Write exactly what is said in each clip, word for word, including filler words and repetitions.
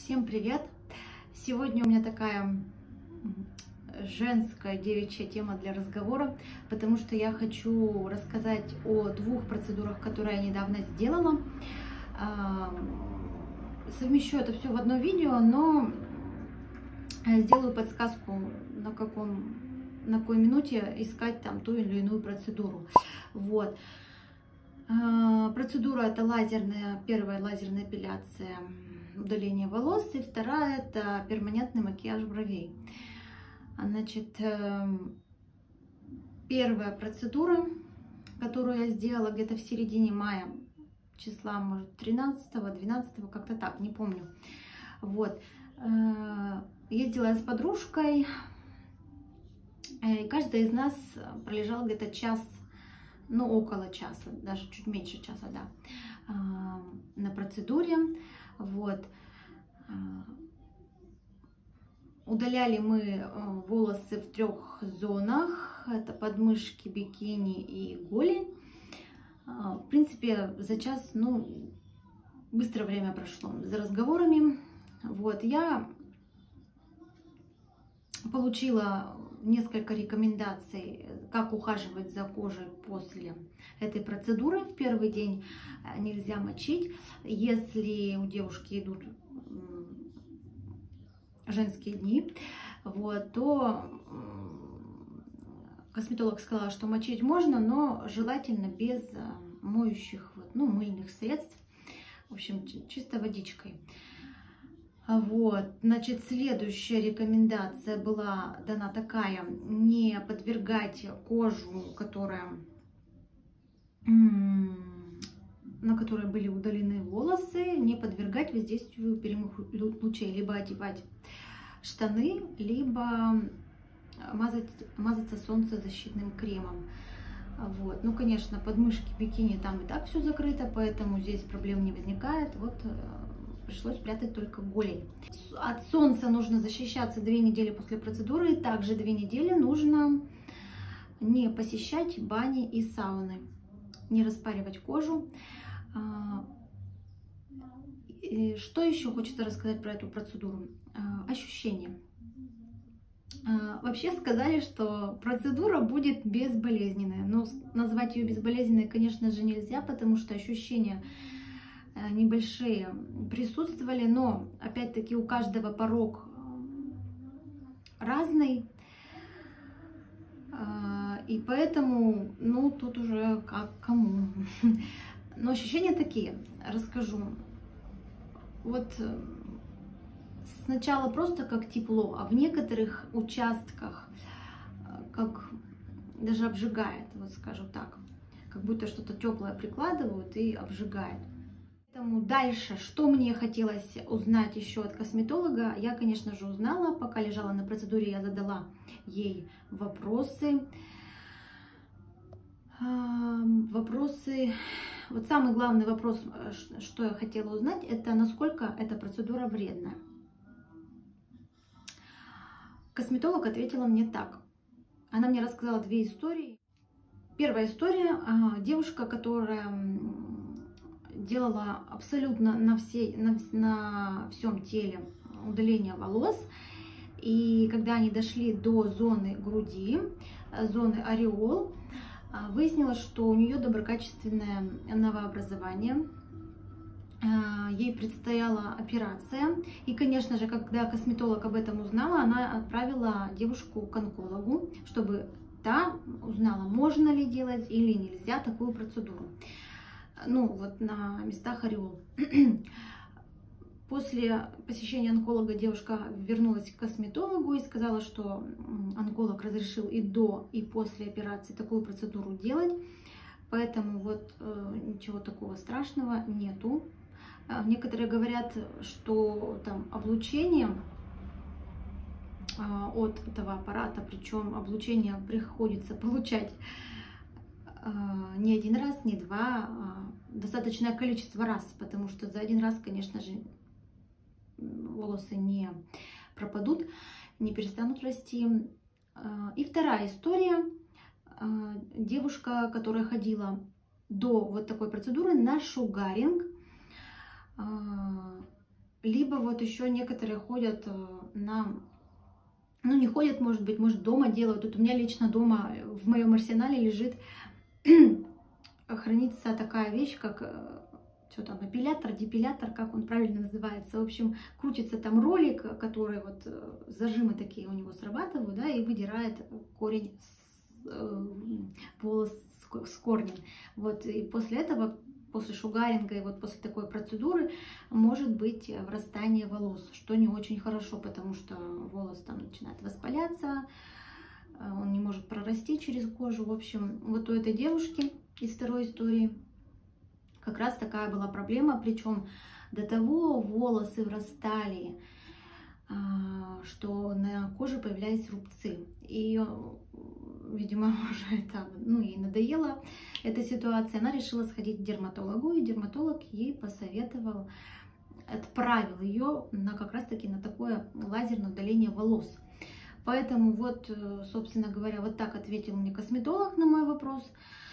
Всем привет! Сегодня у меня такая женская девичья тема для разговора, потому что я хочу рассказать о двух процедурах, которые я недавно сделала. Совмещу это все в одно видео, но сделаю подсказку, на каком, на какой минуте искать там ту или иную процедуру. Вот. Процедура это лазерная, первая лазерная эпиляция, удаление волос, и вторая это перманентный макияж бровей. Значит, первая процедура, которую я сделала где-то в середине мая, числа, может, тринадцатого-двенадцатого, как-то так, не помню. Вот. Ездила я с подружкой, и каждая из нас пролежала где-то час, ну, около часа, даже чуть меньше часа, да, на процедуре. Вот. Удаляли мы волосы в трех зонах. Это подмышки, бикини и голень. В принципе, за час, ну, быстро время прошло за разговорами. Вот. Я получила несколько рекомендаций, как ухаживать за кожей после этой процедуры. В первый день нельзя мочить. Если у девушки идут женские дни, вот, то косметолог сказала, что мочить можно, но желательно без моющих, ну, мыльных средств. В общем, чисто водичкой. Вот, значит, следующая рекомендация была дана такая: не подвергать кожу, которая, на которой были удалены волосы, не подвергать воздействию прямых лучей, либо одевать штаны, либо мазать, мазаться солнцезащитным кремом. Вот. Ну, конечно, подмышки, бикини, там и так все закрыто, поэтому здесь проблем не возникает. Вот пришлось прятать только голень. От солнца нужно защищаться две недели после процедуры, и также две недели нужно не посещать бани и сауны, не распаривать кожу. И что еще хочется рассказать про эту процедуру? Ощущения. Вообще сказали, что процедура будет безболезненная, но назвать ее безболезненной, конечно же, нельзя, потому что ощущения небольшие присутствовали, но опять-таки у каждого порог разный, и поэтому, ну, тут уже как кому. Но ощущения такие, расскажу. Вот сначала просто как тепло, а в некоторых участках как даже обжигает, вот скажу так, как будто что-то теплое прикладывают и обжигает. Поэтому дальше, что мне хотелось узнать еще от косметолога, я, конечно же, узнала. Пока лежала на процедуре, я задала ей вопросы. Вопросы. Вот самый главный вопрос, что я хотела узнать, это насколько эта процедура вредная. Косметолог ответила мне так. Она мне рассказала две истории. Первая история. Девушка, которая делала абсолютно на, всей, на, на всем теле удаление волос. И когда они дошли до зоны груди, зоны ореол, выяснилось, что у нее доброкачественное новообразование. Ей предстояла операция. И, конечно же, когда косметолог об этом узнала, она отправила девушку к онкологу, чтобы та узнала, можно ли делать или нельзя такую процедуру. Ну, вот на местах ореол. После посещения онколога девушка вернулась к косметологу и сказала, что онколог разрешил и до, и после операции такую процедуру делать. Поэтому вот э, ничего такого страшного нету. Некоторые говорят, что там облучение э, от этого аппарата, причем облучение приходится получать не один раз, не два, а достаточное количество раз, потому что за один раз, конечно же, волосы не пропадут, не перестанут расти. И вторая история. Девушка, которая ходила до вот такой процедуры на шугаринг, Либо вот еще некоторые ходят на... Ну, не ходят, может быть, может, дома делают. Тут у меня лично дома в моем арсенале лежит, хранится такая вещь, как... Что там, эпилятор, депилятор, как он правильно называется. В общем, крутится там ролик, который вот зажимы такие у него срабатывают, да, и выдирает корень, э, волос с корнем. Вот, и после этого, после шугаринга и вот после такой процедуры может быть врастание волос, что не очень хорошо, потому что волос там начинает воспаляться, он не может прорасти через кожу. В общем, вот у этой девушки из второй истории как раз такая была проблема, причем до того волосы врастали, что на коже появлялись рубцы. И, видимо, уже это, ну, ей надоела эта ситуация. Она решила сходить к дерматологу, и дерматолог ей посоветовал, отправил ее на как раз-таки на такое лазерное удаление волос. Поэтому вот, собственно говоря, вот так ответил мне косметолог на мой вопрос.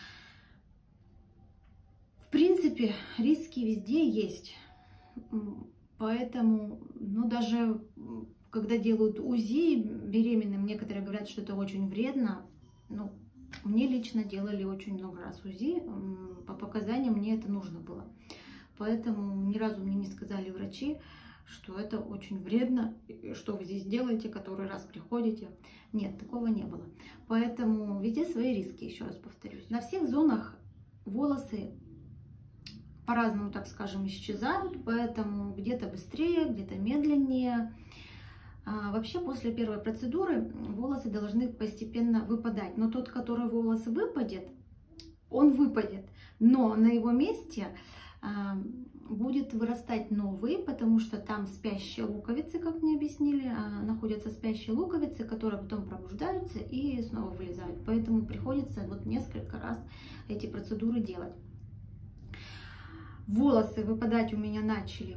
В принципе, риски везде есть, поэтому, ну, даже когда делают УЗИ беременным, некоторые говорят, что это очень вредно. Ну, мне лично делали очень много раз УЗИ, по показаниям мне это нужно было. Поэтому ни разу мне не сказали врачи, что это очень вредно, что вы здесь делаете, который раз приходите. Нет, такого не было. Поэтому везде свои риски, еще раз повторюсь. На всех зонах волосы по-разному, так скажем, исчезают, поэтому где-то быстрее, где-то медленнее. А вообще, после первой процедуры волосы должны постепенно выпадать. Но тот, который волос выпадет, он выпадет, но на его месте а, будет вырастать новый, потому что там спящие луковицы, как мне объяснили, а, находятся спящие луковицы, которые потом пробуждаются и снова вылезают. Поэтому приходится вот несколько раз эти процедуры делать. Волосы выпадать у меня начали.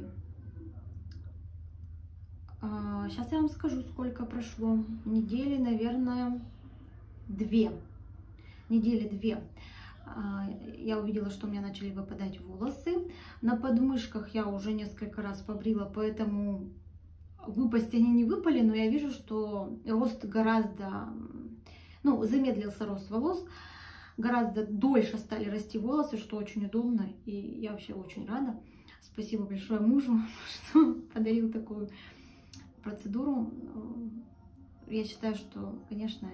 Сейчас я вам скажу, сколько прошло. Недели, наверное, две. Недели две. Я увидела, что у меня начали выпадать волосы. На подмышках я уже несколько раз побрила, поэтому выпасть они не выпали, но я вижу, что рост гораздо... Ну, замедлился рост волос. Гораздо дольше стали расти волосы, что очень удобно, и я вообще очень рада. Спасибо большое мужу, что подарил такую процедуру. Я считаю, что, конечно,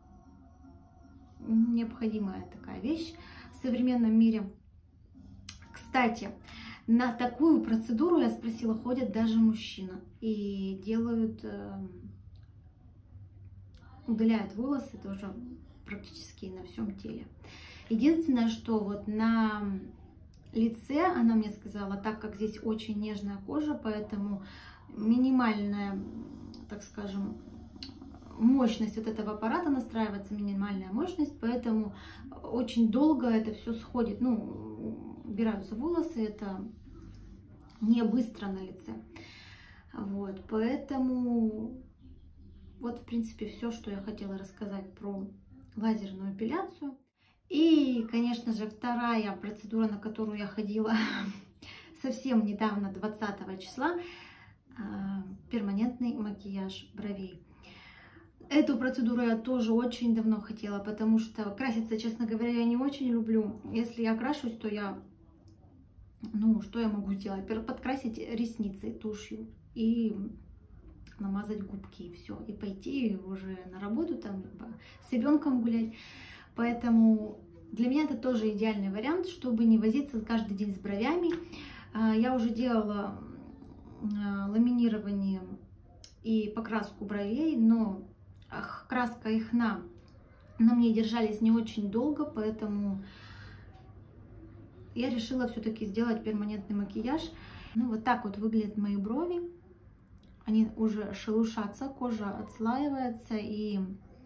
необходимая такая вещь в современном мире. Кстати, на такую процедуру, я спросила, ходят даже мужчины и делают, удаляют волосы тоже практически на всем теле. Единственное, что вот на лице она мне сказала, так как здесь очень нежная кожа, поэтому минимальная, так скажем, мощность вот этого аппарата настраивается, минимальная мощность, поэтому очень долго это все сходит, ну, убираются волосы, это не быстро на лице. Вот, поэтому вот, в принципе, все, что я хотела рассказать про лазерную эпиляцию. И, конечно же, вторая процедура, на которую я ходила совсем недавно, двадцатого числа, перманентный макияж бровей. Эту процедуру я тоже очень давно хотела, потому что краситься, честно говоря, я не очень люблю. Если я крашусь, то я, ну, что я могу сделать? Подкрасить ресницы тушью и намазать губки, и все, и пойти уже на работу, там, либо с ребенком гулять. Поэтому для меня это тоже идеальный вариант, чтобы не возиться каждый день с бровями. Я уже делала ламинирование и покраску бровей, но краска и хна на мне держались не очень долго, поэтому я решила все-таки сделать перманентный макияж. Ну, вот так вот выглядят мои брови. Они уже шелушатся, кожа отслаивается и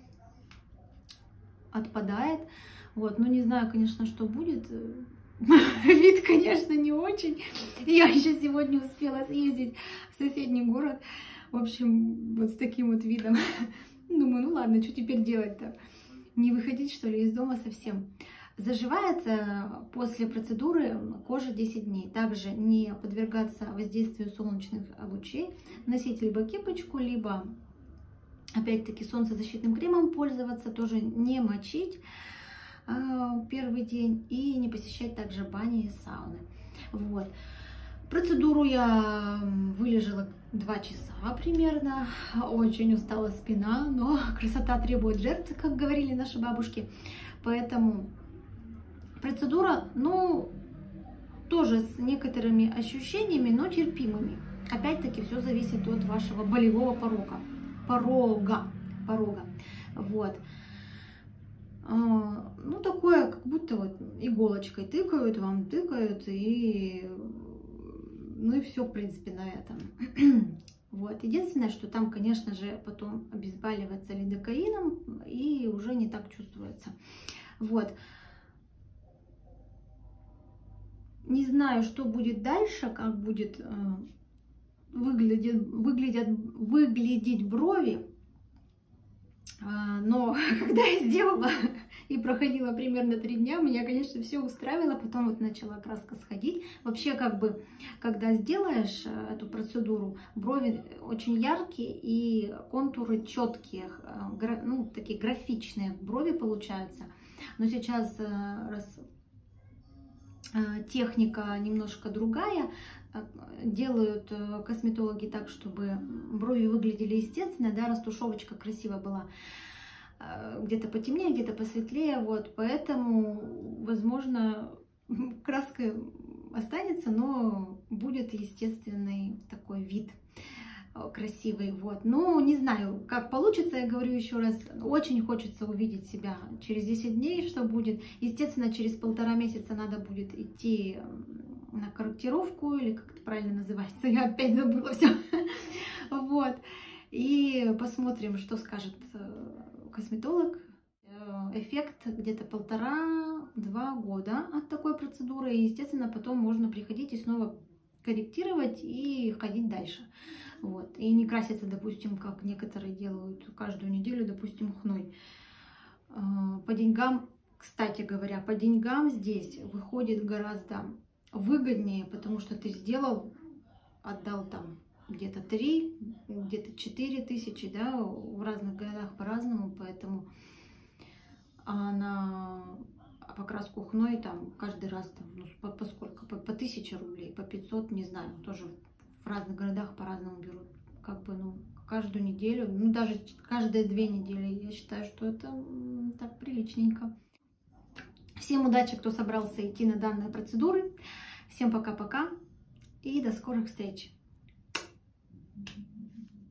отпадает. Вот, ну не знаю, конечно, что будет. Вид, конечно, не очень. Я еще сегодня успела съездить в соседний город. В общем, вот с таким вот видом. Думаю, ну ладно, что теперь делать-то? Не выходить, что ли, из дома совсем. Заживает после процедуры кожа десять дней. Также не подвергаться воздействию солнечных лучей, носить либо кепочку, либо опять-таки солнцезащитным кремом пользоваться, тоже не мочить э, первый день и не посещать также бани и сауны. Вот. Процедуру я вылежала два часа примерно, очень устала спина, но красота требует жертв, как говорили наши бабушки, поэтому процедура, ну, тоже с некоторыми ощущениями, но терпимыми. Опять-таки все зависит от вашего болевого порога, порога, порога, вот. Ну, такое, как будто вот иголочкой тыкают, вам тыкают, и, ну, и все, в принципе, на этом. Вот. Единственное, что там, конечно же, потом обезболивается лидокаином, и уже не так чувствуется. Вот. Не знаю, что будет дальше, как будет э, выглядеть, выглядят, выглядеть брови. Но когда я сделала и проходила примерно три дня, меня, конечно, все устраивало. Потом вот начала краска сходить. Вообще, как бы, когда сделаешь эту процедуру, брови очень яркие и контуры четкие, ну, такие графичные брови получаются. Но сейчас, раз техника немножко другая, делают косметологи так, чтобы брови выглядели естественно, да, растушевочка красивая была, где-то потемнее, где-то посветлее, вот, поэтому, возможно, краска останется, но будет естественный такой вид красивый, вот. Ну, не знаю, как получится, я говорю еще раз, очень хочется увидеть себя через десять дней, что будет. Естественно, через полтора месяца надо будет идти на корректировку, или как это правильно называется, я опять забыла все, вот. И посмотрим, что скажет косметолог. Эффект где-то полтора-два года от такой процедуры, и, естественно, потом можно приходить и снова корректировать и ходить дальше. Вот. И не краситься, допустим, как некоторые делают каждую неделю, допустим, хной. По деньгам, кстати говоря, по деньгам здесь выходит гораздо выгоднее, потому что ты сделал, отдал там где-то три, где-то четыре тысячи, да, в разных городах по-разному, поэтому а на покраску хной там каждый раз там, ну, по, по сколько, по, по тысяче рублей, по пятьсот, не знаю, тоже в разных городах по-разному берут, как бы, ну, каждую неделю, ну, даже каждые две недели, я считаю, что это так приличненько. Всем удачи, кто собрался идти на данные процедуры, всем пока-пока и до скорых встреч.